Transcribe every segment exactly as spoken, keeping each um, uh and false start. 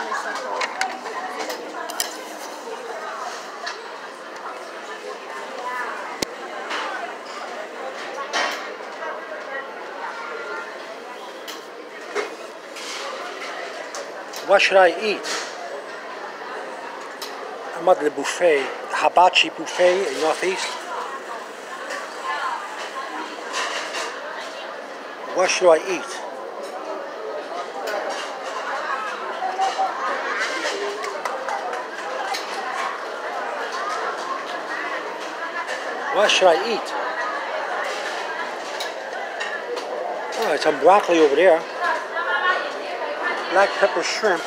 What should I eat? I'm at the buffet, Hibachi buffet in Northeast. What should I eat? What should I eat? Oh, it's some broccoli over there. Black pepper shrimp.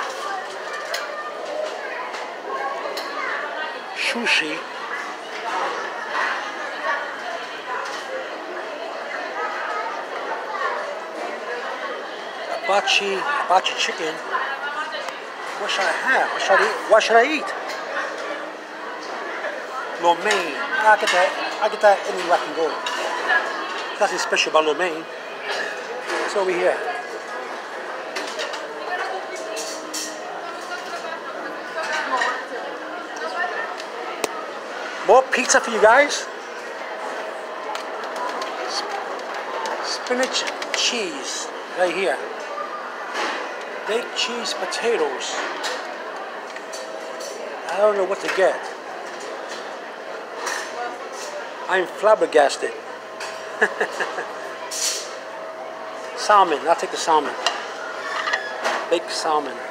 Sushi. Hibachi, hibachi chicken. What should I have? What should I eat? What should I eat? Lo mein. I get that. I get that anywhere I can go. Nothing special about lo mein. It's over here. More pizza for you guys. Spinach cheese right here. Baked cheese potatoes. I don't know what to get. I'm flabbergasted. Salmon. I'll take the salmon. Baked salmon.